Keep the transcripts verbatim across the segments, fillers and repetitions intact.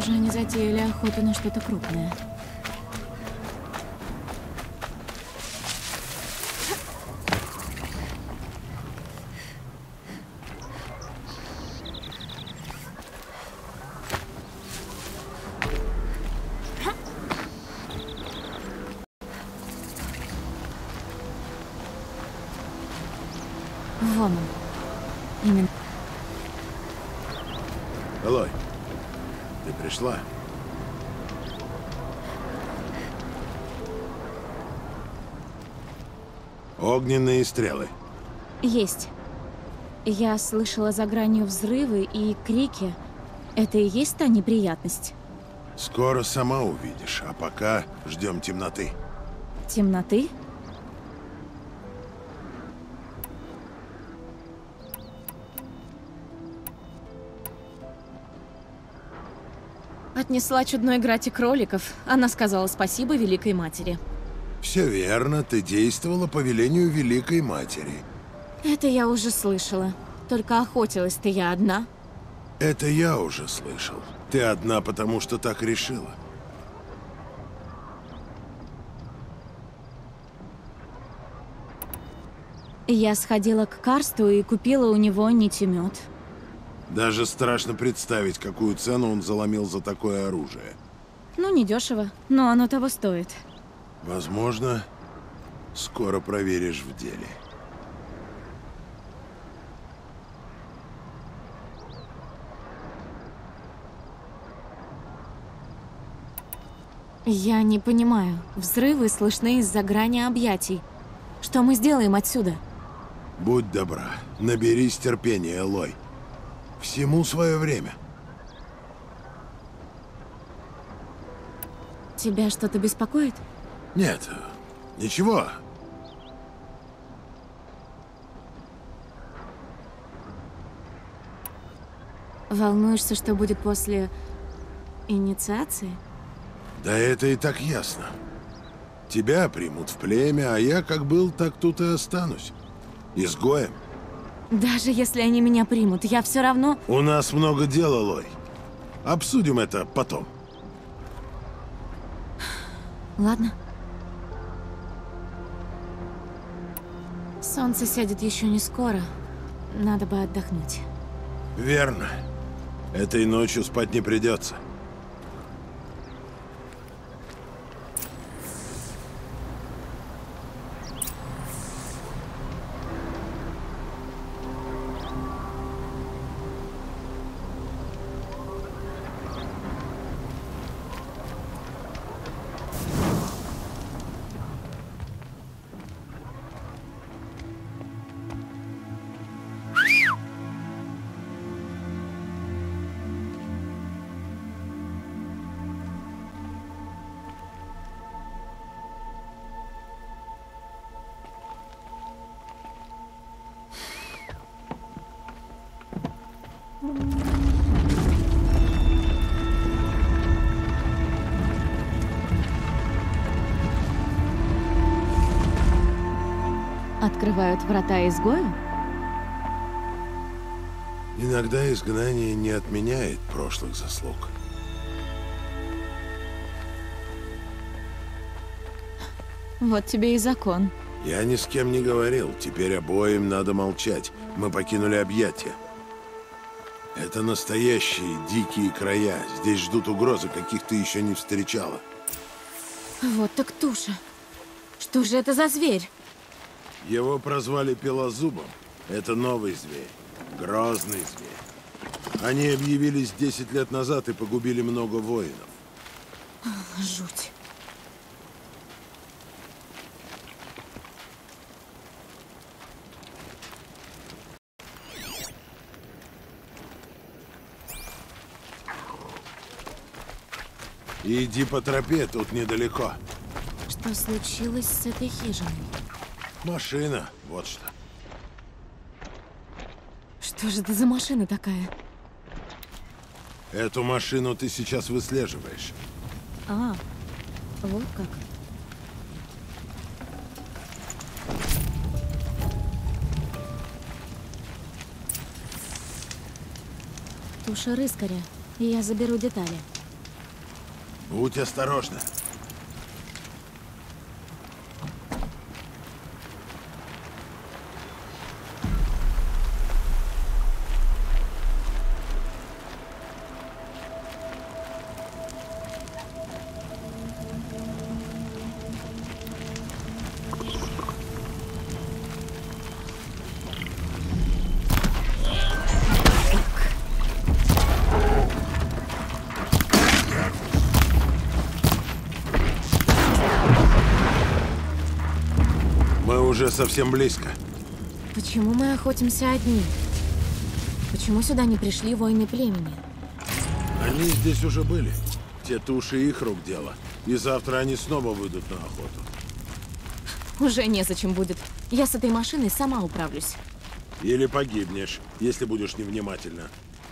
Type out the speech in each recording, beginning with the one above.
Похоже, они затеяли охоту на что-то крупное. Вон он. Именно. Элой, ты пришла? Огненные стрелы. Есть. Я слышала за гранью взрывы и крики. Это и есть та неприятность? Скоро сама увидишь, а пока ждем темноты. Темноты? Отнесла чудной Грате кроликов. Она сказала спасибо Великой Матери. Все верно, ты действовала по велению Великой Матери. Это я уже слышала. Только охотилась-то я одна. Это я уже слышал. Ты одна, потому что так решила. Я сходила к Карсту и купила у него нитемет. Даже страшно представить, какую цену он заломил за такое оружие. Ну, недешево, но оно того стоит. Возможно, скоро проверишь в деле. Я не понимаю. Взрывы слышны из-за грани объятий. Что мы сделаем отсюда? Будь добра, наберись терпения, Элой. Всему свое время. Тебя что-то беспокоит? Нет, ничего. Волнуешься, что будет после инициации? Да это и так ясно. Тебя примут в племя, а я как был, так тут и останусь. Изгоем. Даже если они меня примут, я все равно... У нас много дел, Элой. Обсудим это потом. Ладно. Солнце сядет еще не скоро. Надо бы отдохнуть. Верно. Этой ночью спать не придется. Открывают врата изгою? Иногда изгнание не отменяет прошлых заслуг. Вот тебе и закон. Я ни с кем не говорил. Теперь обоим надо молчать. Мы покинули объятия. Это настоящие дикие края. Здесь ждут угрозы, каких ты еще не встречала. Вот так туша. Что же это за зверь? Его прозвали Пелозубом. Это новый зверь. Грозный зверь. Они объявились десять лет назад и погубили много воинов. Жуть. Иди по тропе, тут недалеко. Что случилось с этой хижиной? Машина, вот что. Что же это за машина такая? Эту машину ты сейчас выслеживаешь. А, вот как. Туша рыскаря. Я заберу детали. Будь осторожна. Уже совсем близко. Почему мы охотимся одни? Почему сюда не пришли воины племени? Они здесь уже были. Те туши их рук дело. И завтра они снова выйдут на охоту. Уже незачем будет. Я с этой машиной сама управлюсь. Или погибнешь, если будешь невнимательна.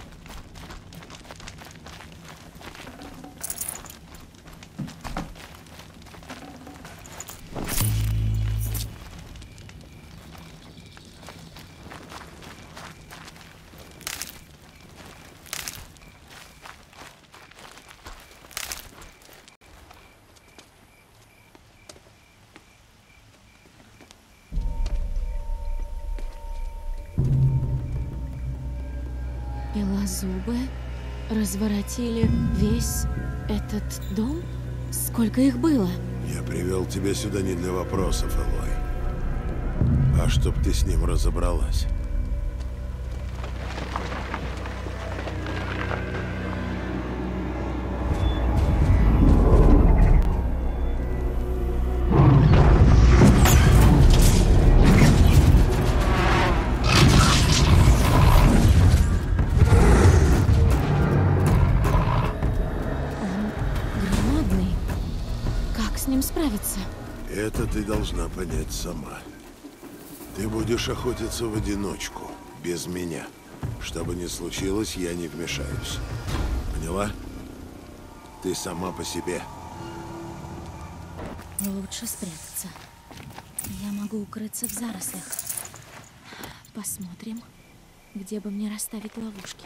Белозубые разворотили весь этот дом? Сколько их было? Я привел тебя сюда не для вопросов, Элой, а чтоб ты с ним разобралась. Справиться. Это ты должна понять сама. Ты будешь охотиться в одиночку, без меня. Что бы ни случилось, я не вмешаюсь. Поняла? Ты сама по себе. Лучше спрятаться. Я могу укрыться в зарослях. Посмотрим, где бы мне расставить ловушки.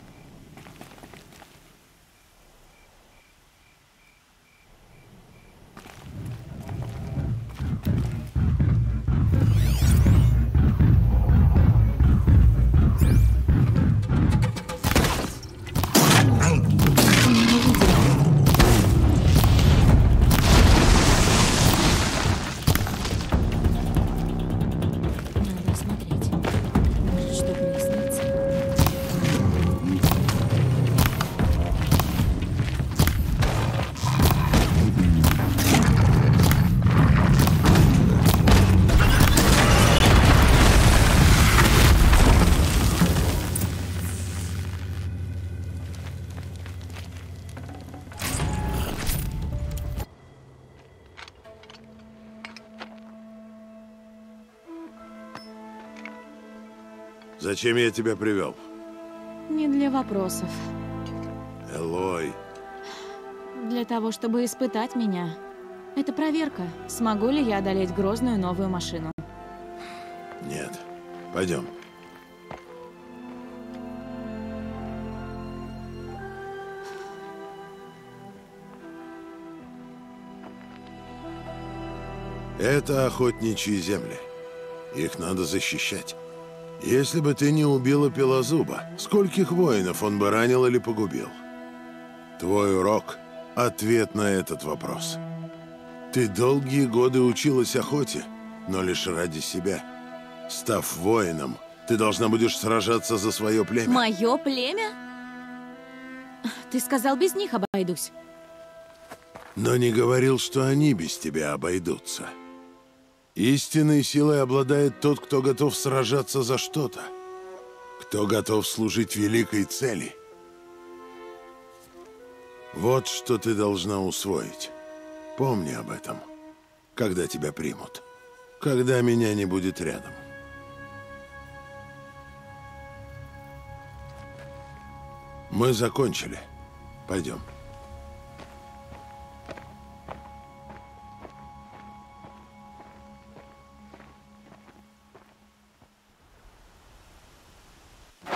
Зачем я тебя привел? Не для вопросов. Элой. Для того, чтобы испытать меня. Это проверка, смогу ли я одолеть грозную новую машину. Нет. Пойдем. Это охотничьи земли. Их надо защищать. Если бы ты не убила Пелозуба, скольких воинов он бы ранил или погубил? Твой урок — ответ на этот вопрос. Ты долгие годы училась охоте, но лишь ради себя. Став воином, ты должна будешь сражаться за свое племя. Мое племя? Ты сказал, без них обойдусь. Но не говорил, что они без тебя обойдутся. Истинной силой обладает тот, кто готов сражаться за что-то. Кто готов служить великой цели. Вот что ты должна усвоить. Помни об этом, когда тебя примут. Когда меня не будет рядом. Мы закончили. Пойдем.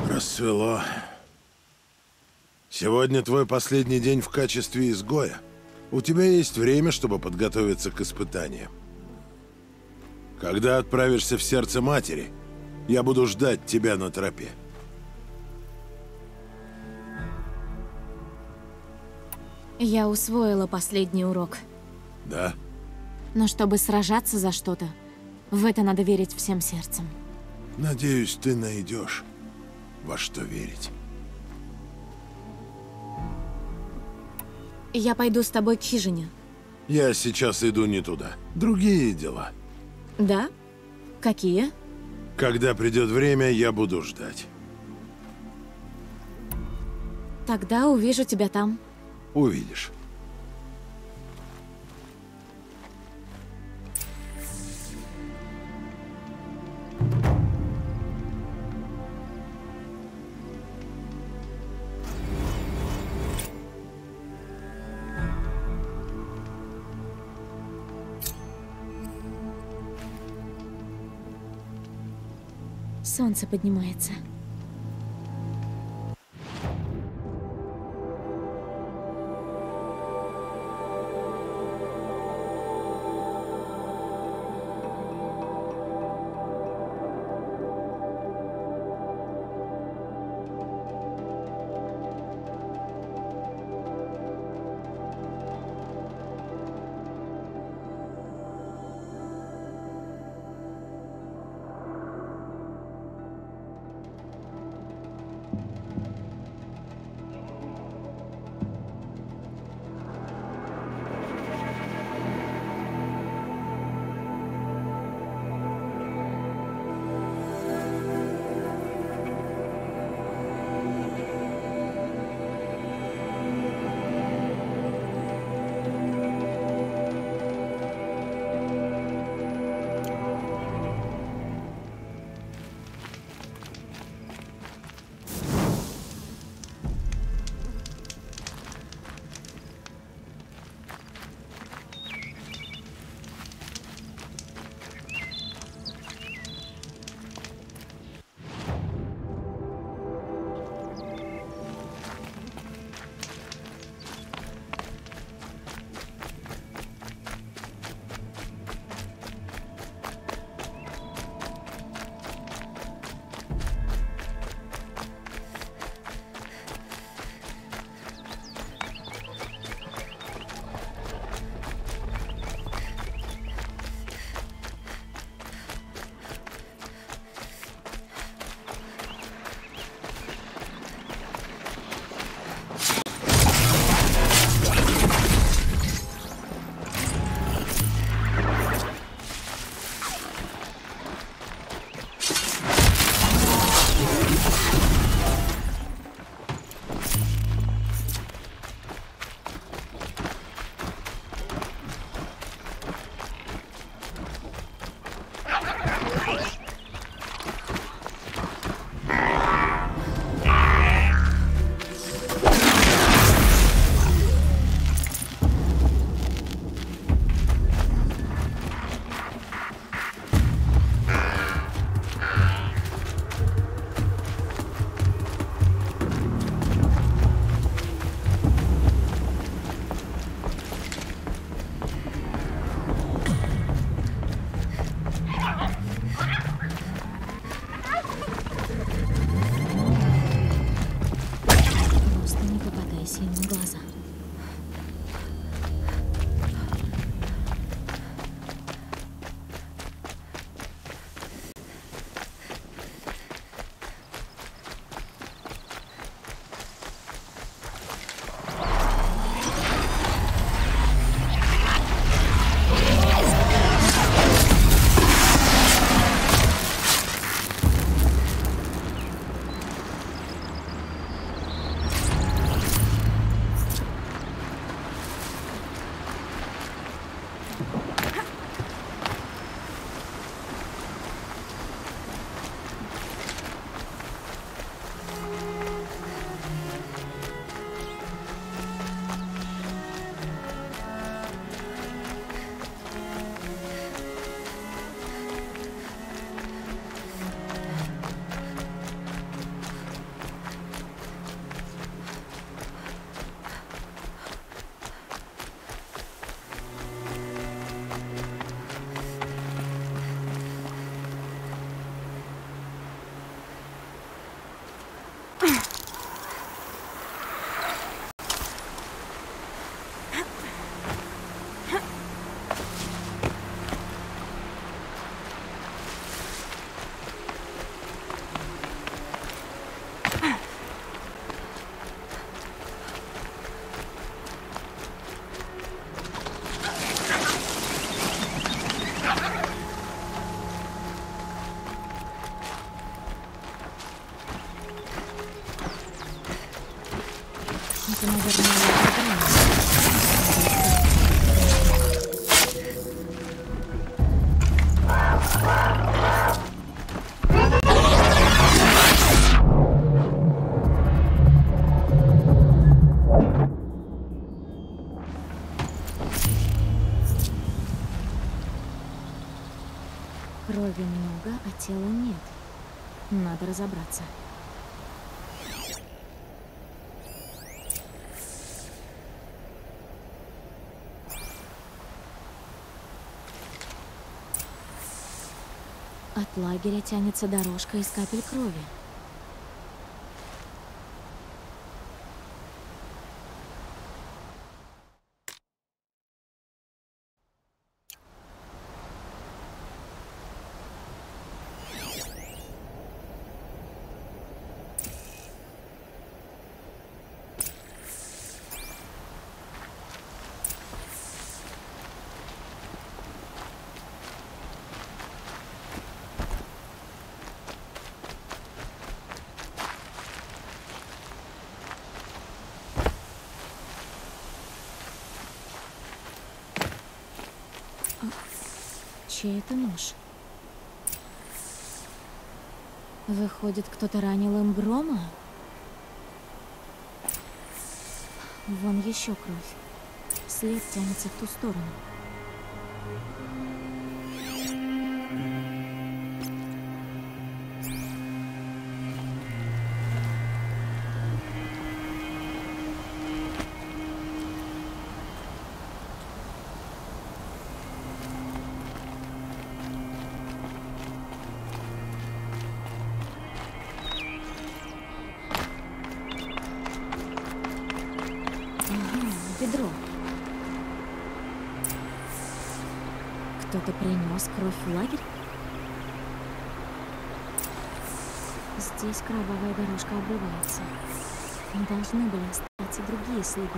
Рассвело. Сегодня твой последний день в качестве изгоя. У тебя есть время, чтобы подготовиться к испытаниям. Когда отправишься в сердце матери, я буду ждать тебя на тропе. Я усвоила последний урок. Да? Но чтобы сражаться за что-то, в это надо верить всем сердцем. Надеюсь, ты найдешь, во что верить. Я пойду с тобой к хижине. Я сейчас иду не туда. Другие дела. Да? Какие? Когда придет время, я буду ждать. Тогда увижу тебя там. Увидишь. Солнце поднимается. Это, наверное, лагерь. Крови много, а тела нет. Надо разобраться. От лагеря тянется дорожка из капель крови. Чей это нож? Выходит, кто-то ранил им Грома? Вон еще кровь. След тянется в ту сторону. Ведро. Кто-то принес кровь в лагерь? Здесь кровавая дорожка обрывается. Должны были остаться другие следы.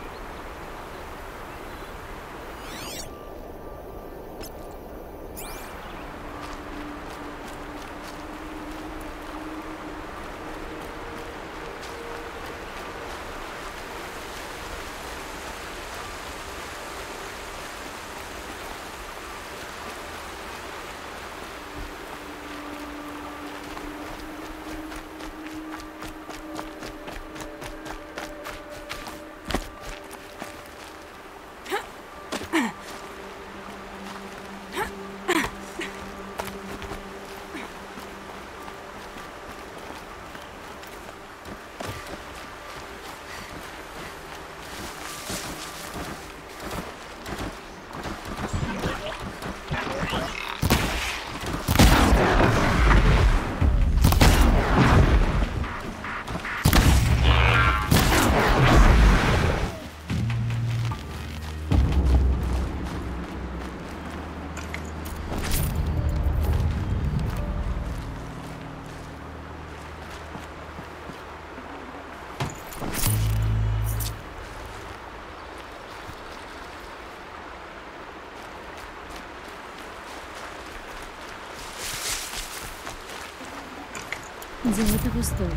Дело того стоило.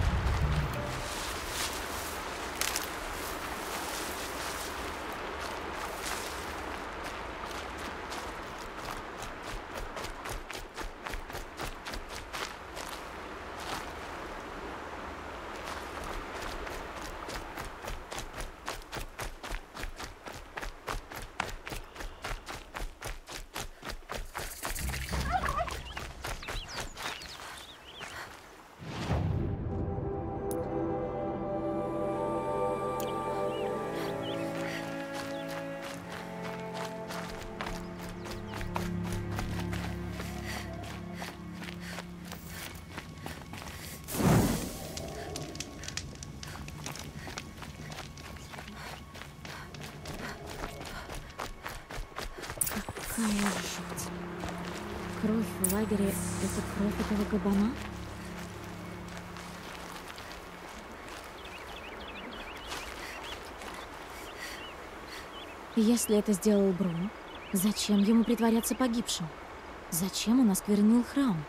Какая жуть. Кровь в лагере — это кровь этого кабана? Если это сделал Брун, зачем ему притворяться погибшим? Зачем он осквернил храм?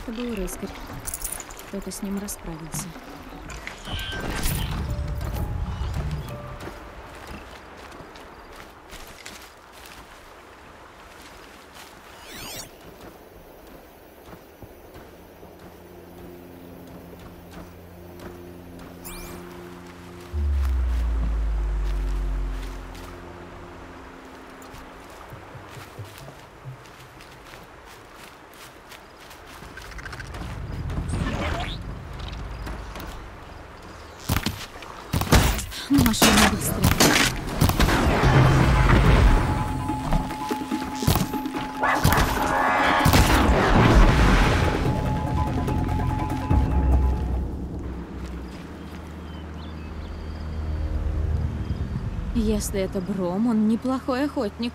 Это был рыскарь. Кто-то с ним расправился. Машина быстрая. Если это Бром, он неплохой охотник.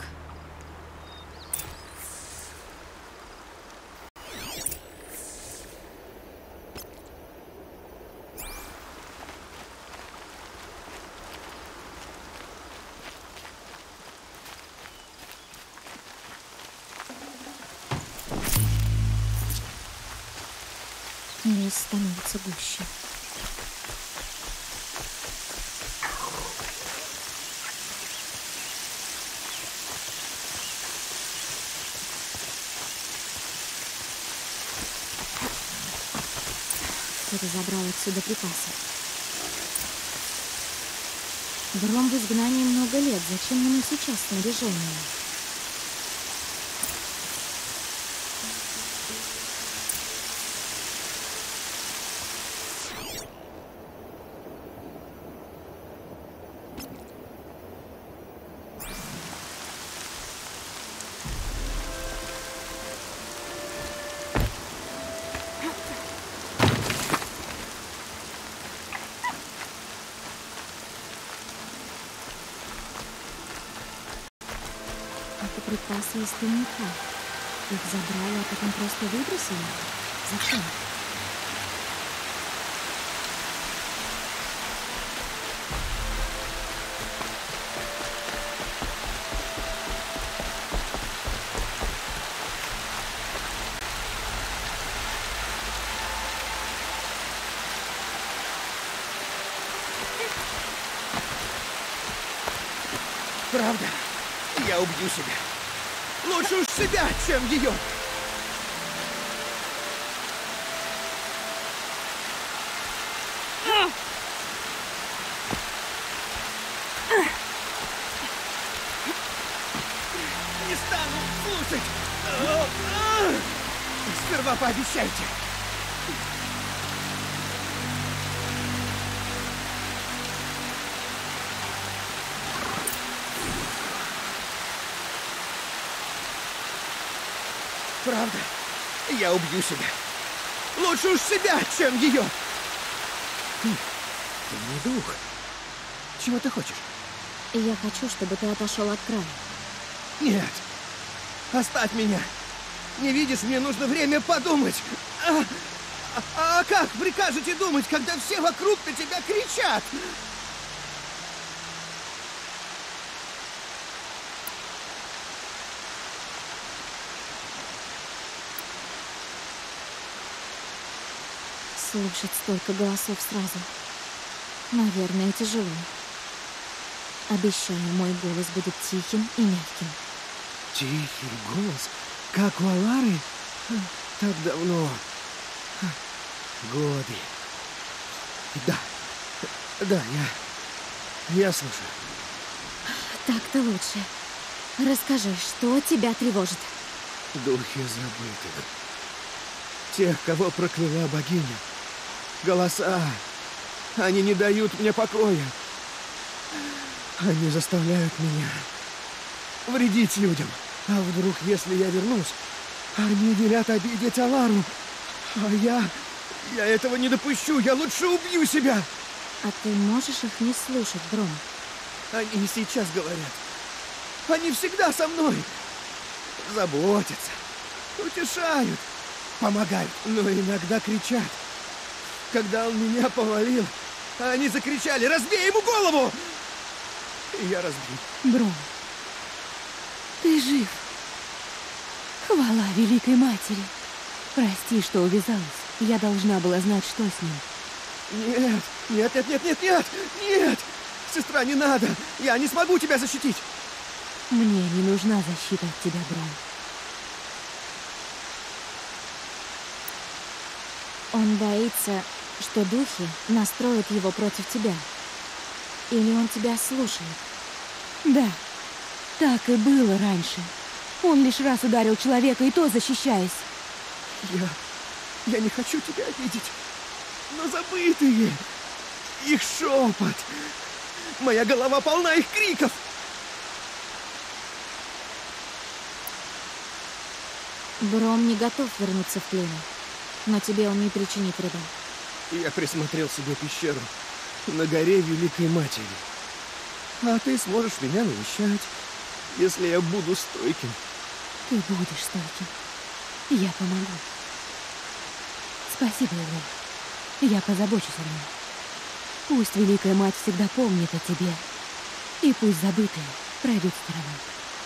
Лес становится гуще. Кто-то забрал отсюда припасы. Бром в изгнании много лет. Зачем ему сейчас снаряжение? Припасы из тайника. Их забрали, а потом просто выбросили? Зачем? Правда? Я убью себя. Лучше уж себя, чем ее. Не стану слушать. Сперва пообещайте. Правда? Я убью себя. Лучше уж себя, чем ее. Ты, ты не дух. Чего ты хочешь? Я хочу, чтобы ты отошел от края. Нет. Оставь меня. Не видишь, мне нужно время подумать. А, а, а как прикажете думать, когда все вокруг на тебя кричат? Слушать столько голосов сразу. Наверное, тяжело. Обещаю, мой голос будет тихим и мягким. Тихий голос? Как у Алары? Так давно. Годы. Да. Да, я... Я слушаю. Так-то лучше. Расскажи, что тебя тревожит? Духи забытых. Тех, кого прокляла богиня. Голоса. Они не дают мне покоя. Они заставляют меня вредить людям. А вдруг, если я вернусь, они велят обидеть Алару. А я... Я этого не допущу. Я лучше убью себя. А ты можешь их не слушать, Бром? Они и сейчас говорят. Они всегда со мной. Заботятся. Утешают. Помогают. Но иногда кричат. Когда он меня повалил, они закричали: «Разбей ему голову!» И я разбил. Бром, ты жив. Хвала Великой Матери. Прости, что увязалась. Я должна была знать, что с ним. Нет, нет, нет, нет, нет, нет, нет! Сестра, не надо! Я не смогу тебя защитить! Мне не нужна защита от тебя, Брон. Он боится, что духи настроят его против тебя. Или он тебя слушает? Да, так и было раньше. Он лишь раз ударил человека, и то защищаясь. Я... я не хочу тебя обидеть. Но забытые... их шепот... Моя голова полна их криков! Бром не готов вернуться в плен, но тебе он не причинит вреда. Я присмотрел себе пещеру на горе Великой Матери. А ты сможешь меня навещать, если я буду стойким. Ты будешь стойким. Я помогу. Спасибо, Элэй. Я позабочусь о нем. Пусть Великая Мать всегда помнит о тебе. И пусть забытые пройдут стороной.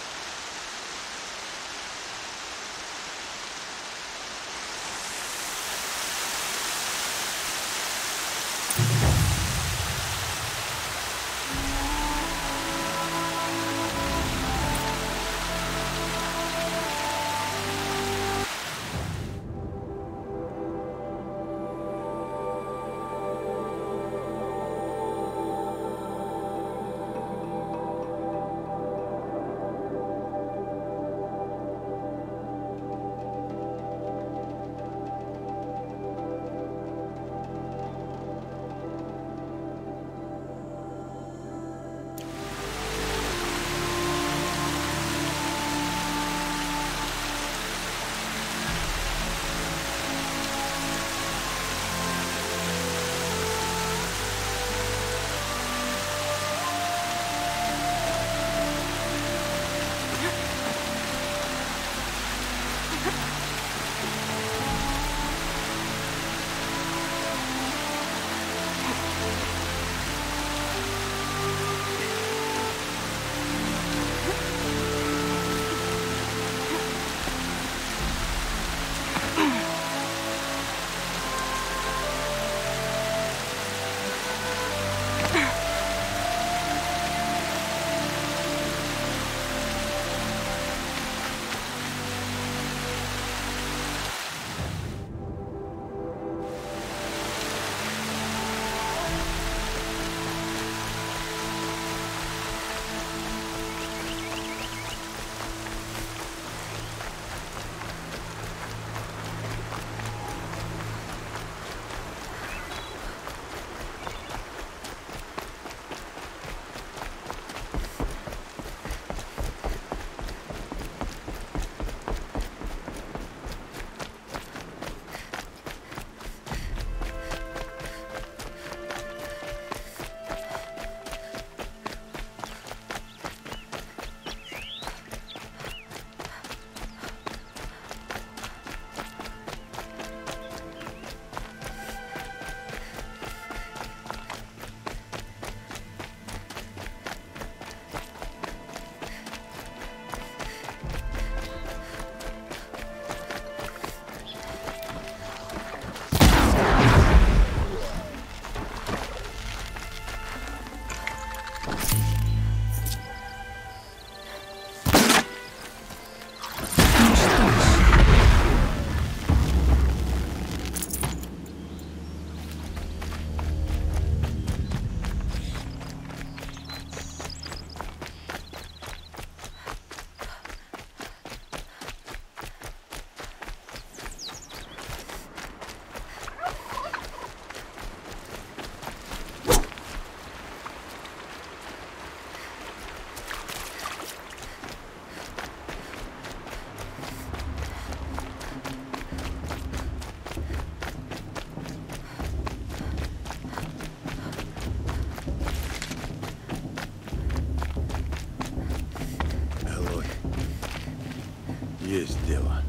Есть дело.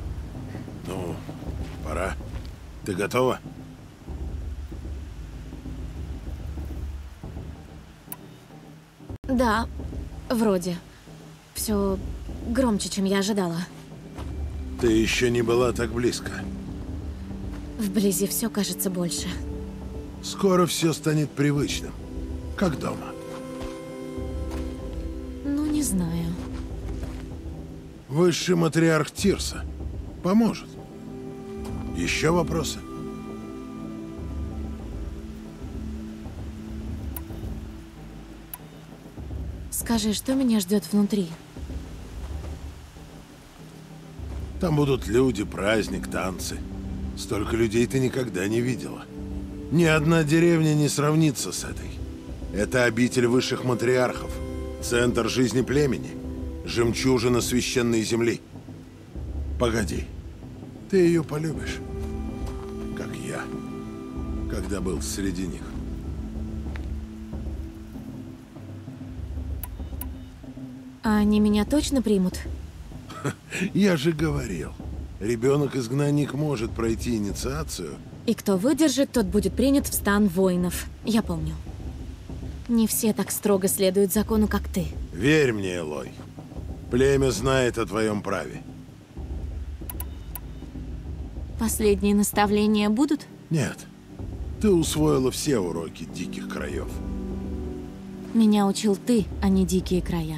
Ну, пора. Ты готова? Да, вроде. Все громче, чем я ожидала. Ты еще не была так близко. Вблизи все кажется больше. Скоро все станет привычным, как дома. Ну, не знаю. Высший матриарх Тирса поможет. Еще вопросы? Скажи, что меня ждет внутри? Там будут люди, праздник, танцы. Столько людей ты никогда не видела. Ни одна деревня не сравнится с этой. Это обитель высших матриархов, центр жизни племени, жемчужина священной земли. Погоди, ты ее полюбишь, как я, когда был среди них. А они меня точно примут? Я же говорил, ребенок-изгнанник может пройти инициацию. И кто выдержит, тот будет принят в стан воинов. Я помню. Не все так строго следуют закону, как ты. Верь мне, Элой. Племя знает о твоем праве. Последние наставления будут? Нет. Ты усвоила все уроки диких краев. Меня учил ты, а не дикие края.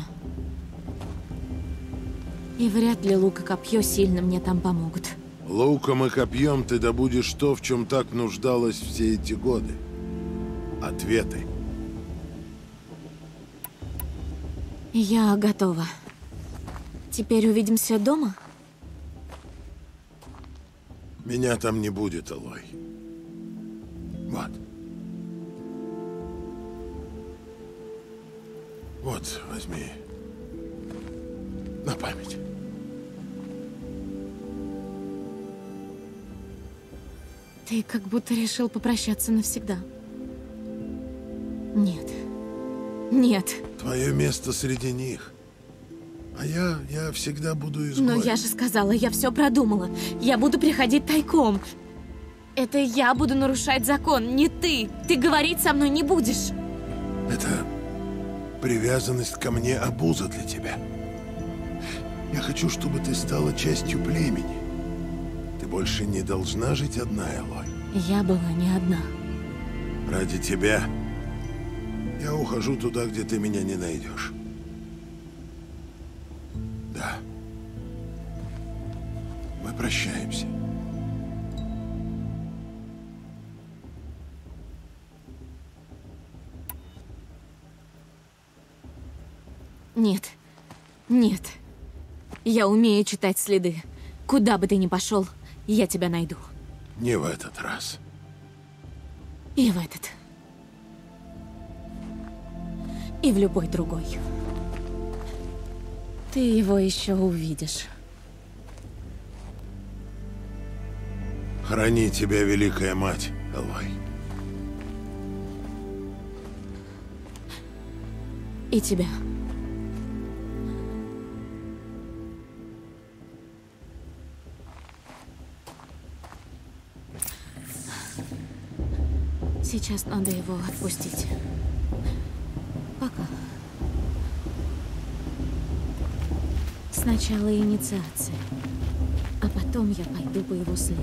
И вряд ли лук и копье сильно мне там помогут. Луком и копьем ты добудешь то, в чем так нуждалась все эти годы. Ответы. Я готова. Теперь увидимся дома? Меня там не будет, Элой. Вот. Вот, возьми. На память. Ты как будто решил попрощаться навсегда. Нет. Нет. Твое место среди них. А я, я всегда буду изгоем. Но я же сказала, я все продумала. Я буду приходить тайком. Это я буду нарушать закон, не ты. Ты говорить со мной не будешь. Это привязанность ко мне обуза для тебя. Я хочу, чтобы ты стала частью племени. Ты больше не должна жить одна, Элой. Я была не одна. Ради тебя я ухожу туда, где ты меня не найдешь. Да. Мы прощаемся. Нет. Нет. Я умею читать следы. Куда бы ты ни пошел, я тебя найду. Не в этот раз. И в этот. И в любой другой. Ты его еще увидишь. Храни тебя, Великая Мать, Элой. И тебя. Сейчас надо его отпустить. Пока. Сначала инициация, а потом я пойду по его следу.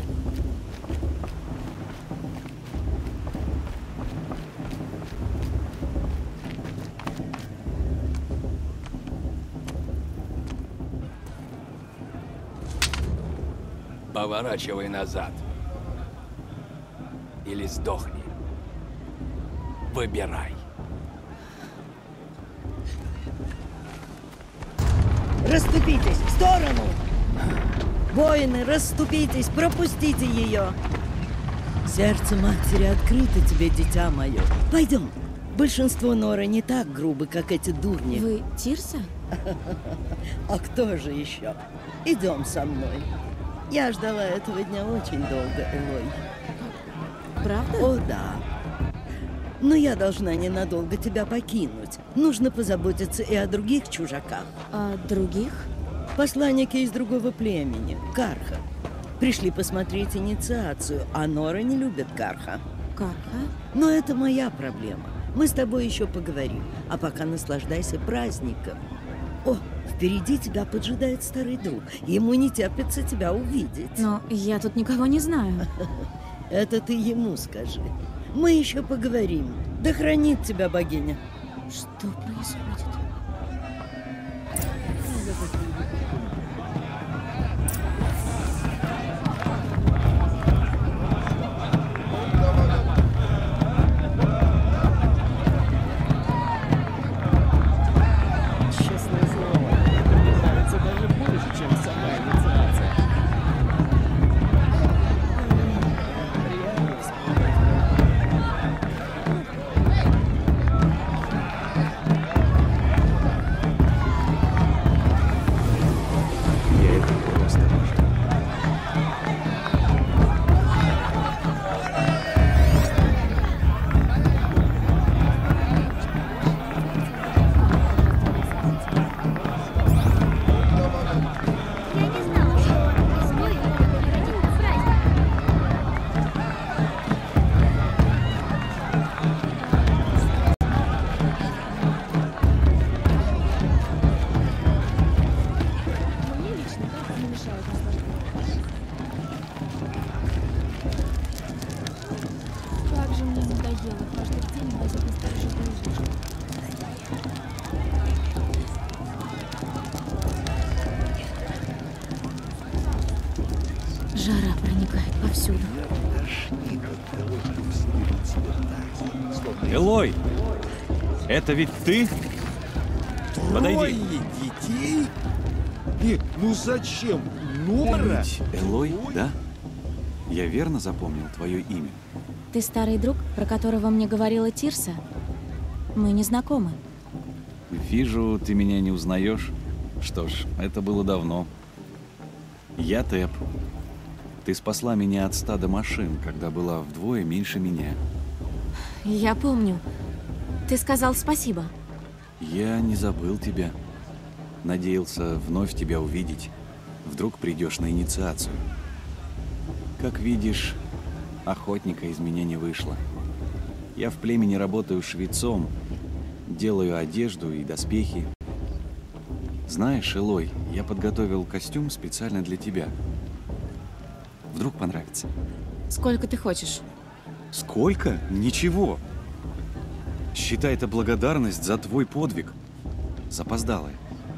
Поворачивай назад. Или сдохни. Выбирай. Расступитесь! В сторону! Воины, расступитесь! Пропустите ее! Сердце матери открыто тебе, дитя мое. Пойдем. Большинство Нора не так грубы, как эти дурни. Вы Тирса? А кто же еще? Идем со мной. Я ждала этого дня очень долго, Элой. Правда? О, да. Но я должна ненадолго тебя покинуть. Нужно позаботиться и о других чужаках. А других? Посланники из другого племени, Карха. Пришли посмотреть инициацию, а Нора не любит Карха. Карха? Но это моя проблема. Мы с тобой еще поговорим. А пока наслаждайся праздником. О, впереди тебя поджидает старый друг. Ему не терпится тебя увидеть. Но я тут никого не знаю. Это ты ему скажи. Мы еще поговорим. Да хранит тебя богиня. Что происходит? Честное слово, мне нравится даже больше, чем сама инициация. Приятно вспомнить. Я это просто обожаю. Я не знала, что стоит проводить праздник. Мне лично как не мешает наслаждаться. Как же мне надоело каждый день возить на старушек лыжи. Жара проникает повсюду. Элой! Это ведь ты? Подойди. Трое детей? И, ну зачем? Нора? Элой, да? Я верно запомнил твое имя? Ты старый друг, про которого мне говорила Тирса? Мы не знакомы. Вижу, ты меня не узнаешь. Что ж, это было давно. Я Тэп. Ты спасла меня от стада машин, когда была вдвое меньше меня. Я помню. Ты сказал спасибо. Я не забыл тебя. Надеялся вновь тебя увидеть. Вдруг придешь на инициацию. Как видишь, охотника из меня не вышло. Я в племени работаю швецом, делаю одежду и доспехи. Знаешь, Элой, я подготовил костюм специально для тебя. Вдруг понравится. Сколько ты хочешь? Сколько? Ничего. Считай это благодарность за твой подвиг. Запоздалая.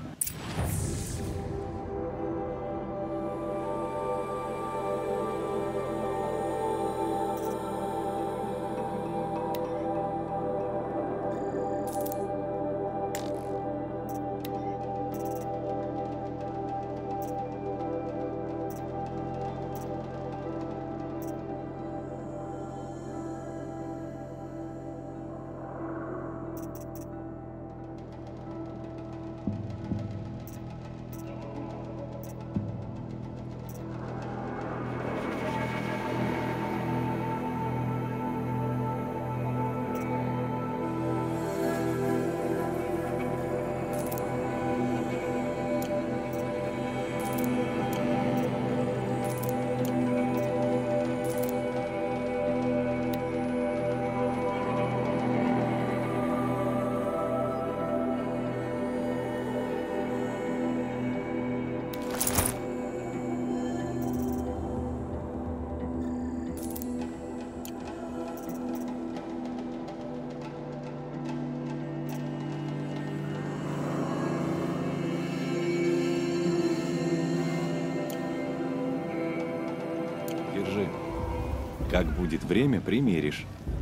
Держи. Как будет время, примеришь.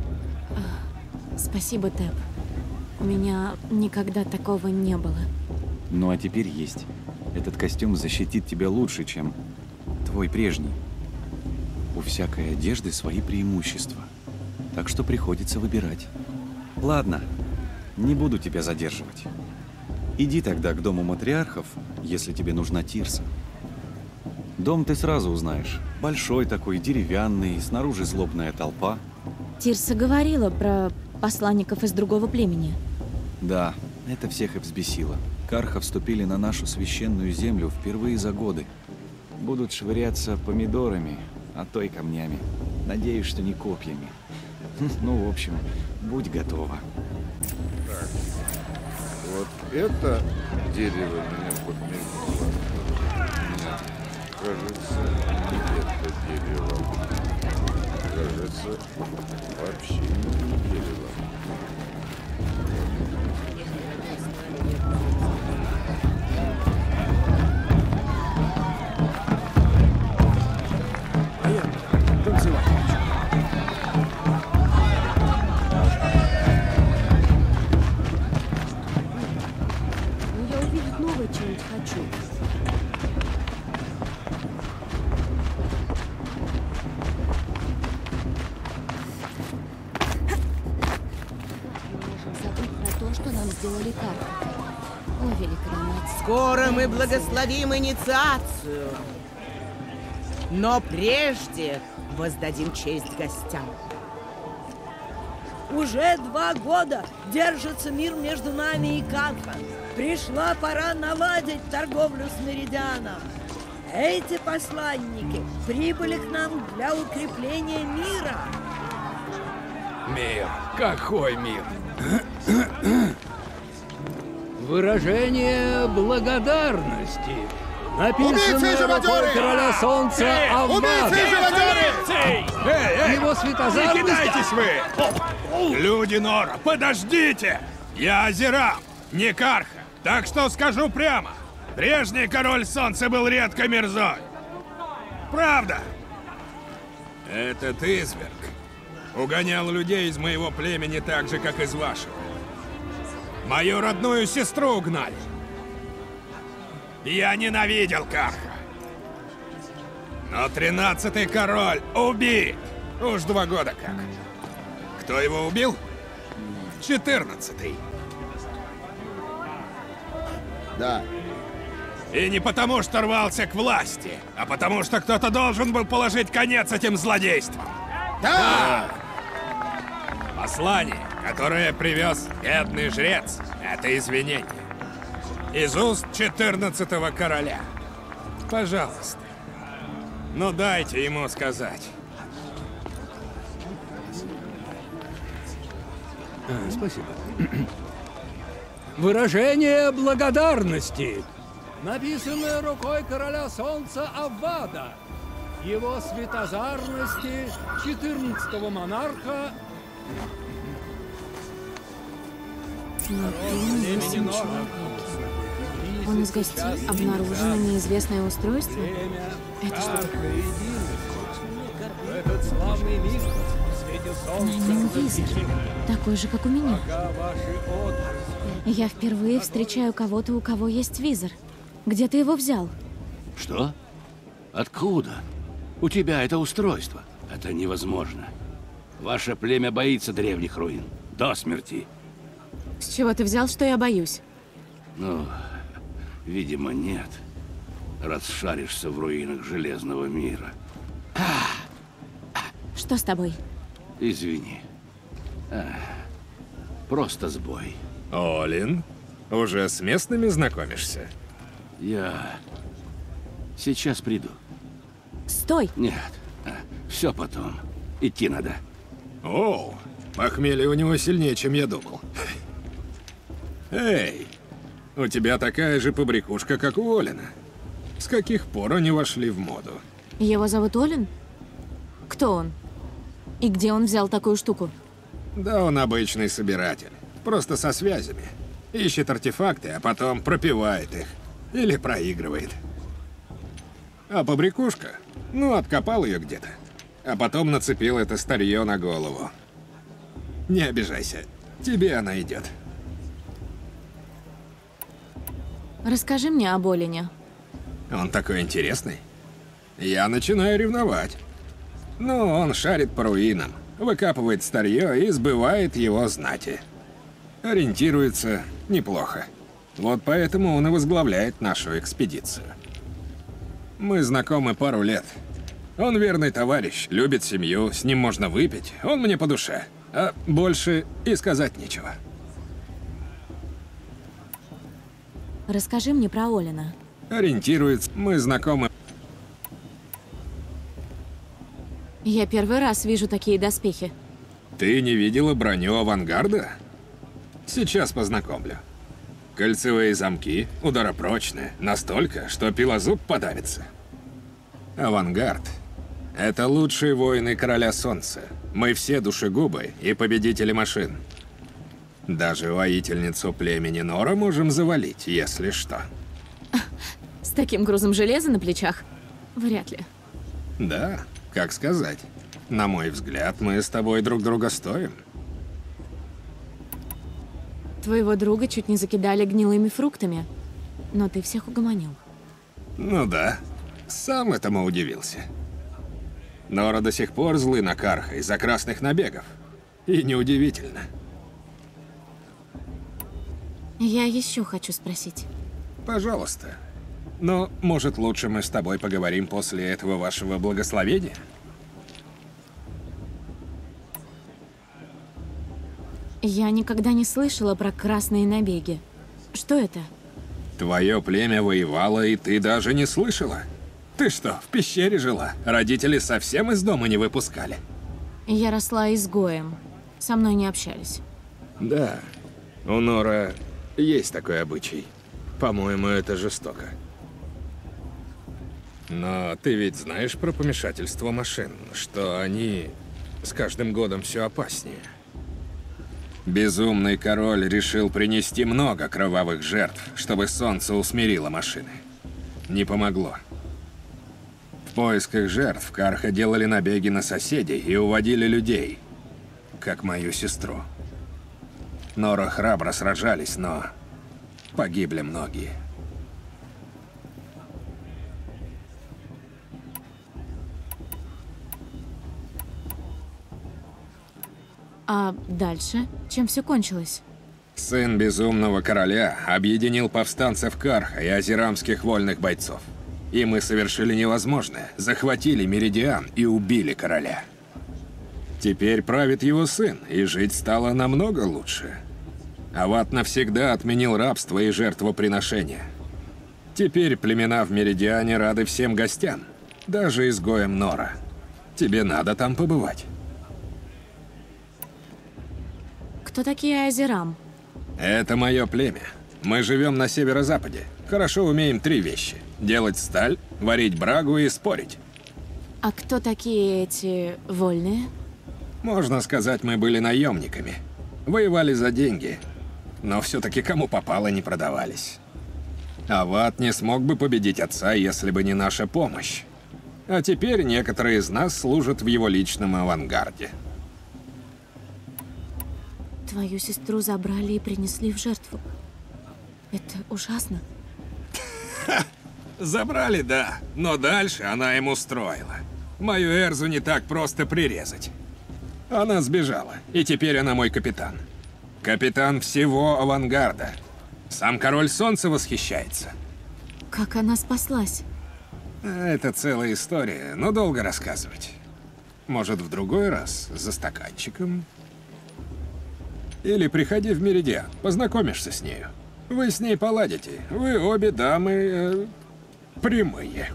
Спасибо, Тэп. У меня никогда такого не было. Ну а теперь есть. Этот костюм защитит тебя лучше, чем твой прежний. У всякой одежды свои преимущества. Так что приходится выбирать. Ладно, не буду тебя задерживать. Иди тогда к дому матриархов, если тебе нужна Тирса. Дом ты сразу узнаешь. Большой такой, деревянный, снаружи злобная толпа. Тирса говорила про посланников из другого племени. Да, это всех и взбесило. Карха вступили на нашу священную землю впервые за годы. Будут швыряться помидорами, а то и камнями. Надеюсь, что не копьями. Ну, в общем, будь готова. Так, вот это дерево меня подмигнуло. Нет, кажется, не это дерево. кажется, вообще не дерево. А я танцевать хочу. Ну, я увидеть новое что-нибудь хочу. Мы можем забыть про то, что нам сделали карты. О, великая мать. Скоро мы благословим инициацию. Но прежде воздадим честь гостям. Уже два года держится мир между нами и Канфа. Пришла пора наладить торговлю с Меридианом. Эти посланники прибыли к нам для укрепления мира. Мир? Какой мир? Выражение благодарности, написанное рукой короля солнца Аввада. Его святозарность... Не кидайтесь вы! Люди Нора, подождите! Я Азерам, не Карха, так что скажу прямо. Прежний король солнца был редко мерзой. Правда? Этот изверг угонял людей из моего племени так же, как из вашего. Мою родную сестру угнали. Я ненавидел Карха. Но тринадцатый король убит. Уж два года как. Кто его убил? Четырнадцатый. Да. И не потому, что рвался к власти, а потому, что кто-то должен был положить конец этим злодействам. Да! Послание, которое привез бедный жрец, это извинение. Из уст четырнадцатого короля. Пожалуйста. Ну дайте ему сказать. А, спасибо. Выражение благодарности, написанное рукой короля солнца Аввада, его святозарности, четырнадцатого монарха. Но ты восемь человек. Он из гостей. Обнаружено неизвестное устройство? Это что такое? Этот славный миг в свете На нем солнца. визор. Такой же, как у меня. Пока ваши отрасли. Я впервые встречаю кого-то, у кого есть визор. Где ты его взял? Что? Откуда? У тебя это устройство. Это невозможно. Ваше племя боится древних руин. До смерти. С чего ты взял, что я боюсь? Ну, видимо, нет. Раз шаришься в руинах Железного мира. Что с тобой? Извини. А, просто сбой. Олин, уже с местными знакомишься? Я сейчас приду. Стой! Нет, все потом. Идти надо. О, похмелье у него сильнее, чем я думал. Эй, у тебя такая же побрякушка, как у Олина. С каких пор они вошли в моду? Его зовут Олин? Кто он? И где он взял такую штуку? Да он обычный собиратель. Просто со связями. Ищет артефакты, а потом пропивает их. Или проигрывает. А побрякушка? Ну, откопал ее где-то. А потом нацепил это старье на голову. Не обижайся. Тебе она идет. Расскажи мне об Олине. Он такой интересный. Я начинаю ревновать. Ну, он шарит по руинам, выкапывает старье и сбывает его знати. Ориентируется неплохо. Вот поэтому он и возглавляет нашу экспедицию. Мы знакомы пару лет. Он верный товарищ, любит семью, с ним можно выпить, он мне по душе. А больше и сказать нечего. Расскажи мне про Олина. Ориентируется, мы знакомы. Я первый раз вижу такие доспехи. Ты не видела броню авангарда? Сейчас познакомлю. Кольцевые замки, ударопрочные, настолько, что пилозуб подавится. Авангард Это лучшие воины Короля Солнца. Мы все душегубы и победители машин. Даже воительницу племени Нора можем завалить, если что. С таким грузом железа на плечах? Вряд ли. Да, как сказать. На мой взгляд, мы с тобой друг друга стоим. Твоего друга чуть не закидали гнилыми фруктами, но ты всех угомонил. Ну да, сам этому удивился. Нора до сих пор злы на Карха из-за красных набегов. И неудивительно. Я еще хочу спросить. Пожалуйста. Но, может, лучше мы с тобой поговорим после этого вашего благословения? Я никогда не слышала про красные набеги. Что это? Твое племя воевало, и ты даже не слышала? Ты что, в пещере жила? Родители совсем из дома не выпускали? Я росла изгоем. Со мной не общались. Да, у Нора есть такой обычай. По-моему, это жестоко. Но ты ведь знаешь про помешательство машин, что они с каждым годом все опаснее. Безумный король решил принести много кровавых жертв, чтобы солнце усмирило машины. Не помогло. В поисках жертв Карха делали набеги на соседей и уводили людей, как мою сестру. Нора храбро сражались, но погибли многие. А дальше? Чем все кончилось? Сын безумного короля объединил повстанцев Карха и азерамских вольных бойцов. И мы совершили невозможное. Захватили Меридиан и убили короля. Теперь правит его сын, и жить стало намного лучше. Ават навсегда отменил рабство и жертвоприношение. Теперь племена в Меридиане рады всем гостям, даже изгоям Нора. Тебе надо там побывать. Кто такие Азерам? Это мое племя. Мы живем на северо-западе. Хорошо умеем три вещи. Делать сталь, варить брагу и спорить. А кто такие эти вольные? Можно сказать, мы были наемниками. Воевали за деньги. Но все-таки кому попало, не продавались. Ават не смог бы победить отца, если бы не наша помощь. А теперь некоторые из нас служат в его личном авангарде. Твою сестру забрали и принесли в жертву. Это ужасно. Забрали, да. Но дальше она им устроила. Мою Эрзу не так просто прирезать. Она сбежала, и теперь она мой капитан. Капитан всего авангарда. Сам король солнца восхищается. Как она спаслась? Это целая история, но долго рассказывать. Может, в другой раз, за стаканчиком? Или приходи в Меридиан, познакомишься с нею. Вы с ней поладите. Вы обе дамы э, прямые.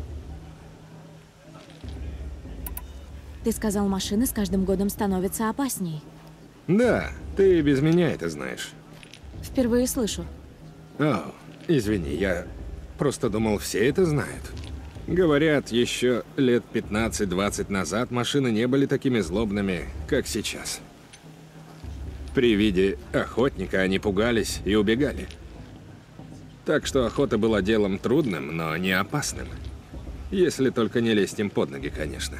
Ты сказал, машины с каждым годом становятся опасней. Да, ты без меня это знаешь. Впервые слышу. О, извини, я просто думал, все это знают. Говорят, еще лет пятнадцать-двадцать назад машины не были такими злобными, как сейчас. При виде охотника они пугались и убегали. Так что охота была делом трудным, но не опасным. Если только не лезть им под ноги, конечно.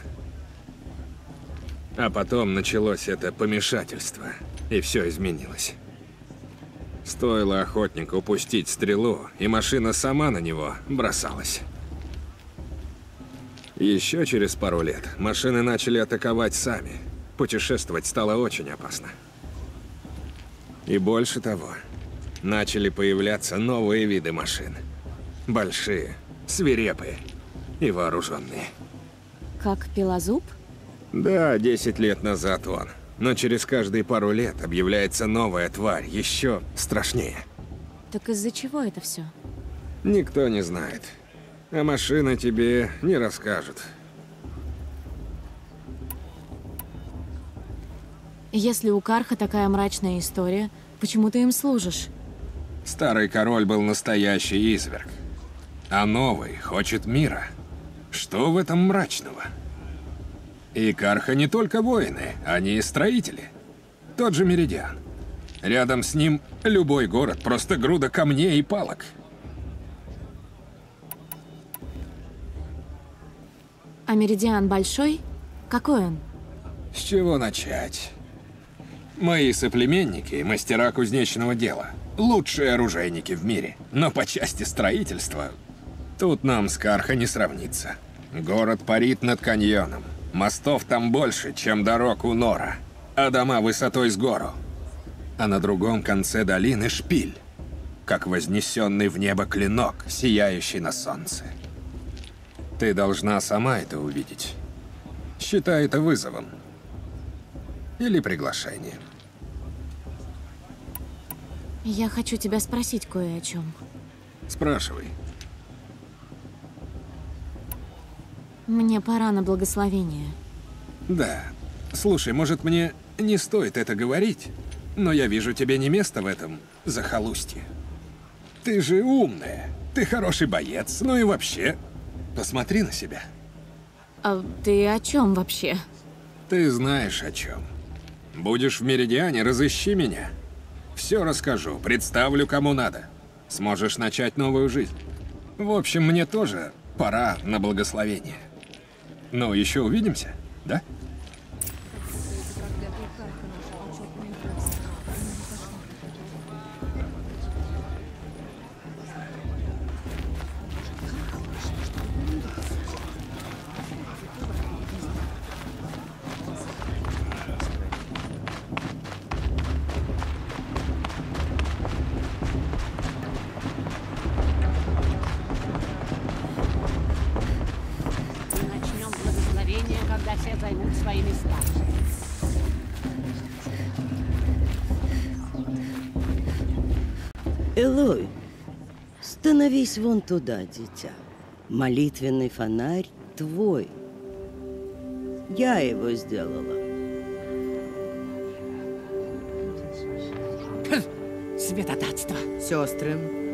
А потом началось это помешательство, и все изменилось. Стоило охотнику упустить стрелу, и машина сама на него бросалась. Еще через пару лет машины начали атаковать сами. Путешествовать стало очень опасно. И больше того, начали появляться новые виды машин. Большие, свирепые и вооруженные. Как Пелозуб? Да, десять лет назад он. Но через каждые пару лет объявляется новая тварь, еще страшнее. Так из-за чего это все? Никто не знает. А машина тебе не расскажет. Если у Карха такая мрачная история, почему ты им служишь? Старый король был настоящий изверг. А новый хочет мира. Что в этом мрачного? И Карха не только воины, они и строители. Тот же Меридиан. Рядом с ним любой город, просто груда камней и палок. А Меридиан большой? Какой он? С чего начать? Мои соплеменники — мастера кузнечного дела. Лучшие оружейники в мире. Но по части строительства тут нам с Карха не сравнится. Город парит над каньоном. Мостов там больше, чем дорог у Нора. А дома высотой с гору. А на другом конце долины шпиль, как вознесенный в небо клинок, сияющий на солнце. Ты должна сама это увидеть. Считай это вызовом. Или приглашением. Я хочу тебя спросить кое о чем. Спрашивай. Мне пора на благословение. Да. Слушай, может, мне не стоит это говорить, но я вижу тебе не место в этом захолустье. Ты же умная. Ты хороший боец. Ну и вообще, посмотри на себя. А ты о чем вообще? Ты знаешь о чем. Будешь в Меридиане, разыщи меня. Все расскажу, представлю, кому надо. Сможешь начать новую жизнь. В общем, мне тоже пора на благословение. Ну, еще увидимся, да? Займут свои места. Элой, становись вон туда, дитя. Молитвенный фонарь твой. Я его сделала. Святотатство. Сестры,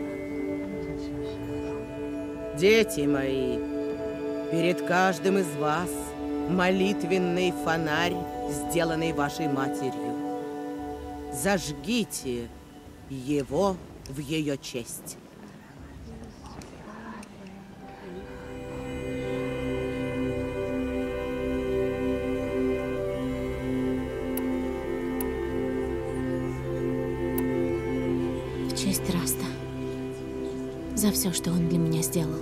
дети мои, перед каждым из вас молитвенный фонарь, сделанный вашей матерью. Зажгите его в ее честь. В честь Раста. За все, что он для меня сделал.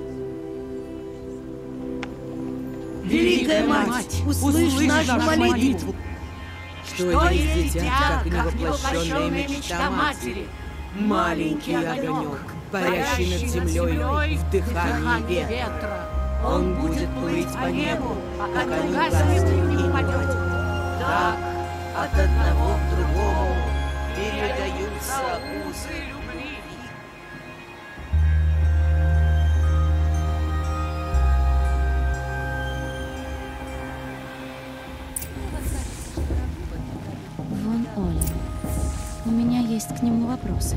Великая Мать, услышь нашу молитву. Что есть дитя, как невоплощенная мечта матери? Маленький огонек, парящий над землей в дыхании ветра. Он будет плыть по небу, пока не угаснет и не упадет. Так от одного к другому передаются узы любви. Вон Оля. У меня есть к нему вопросы.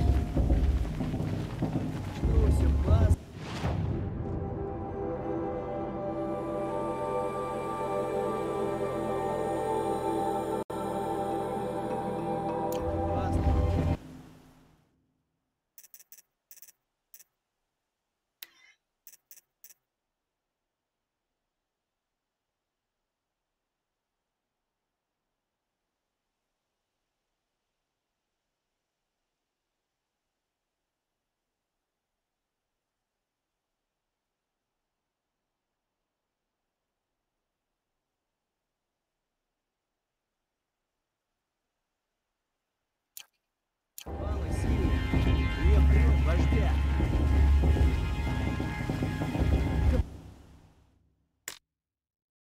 Вождя.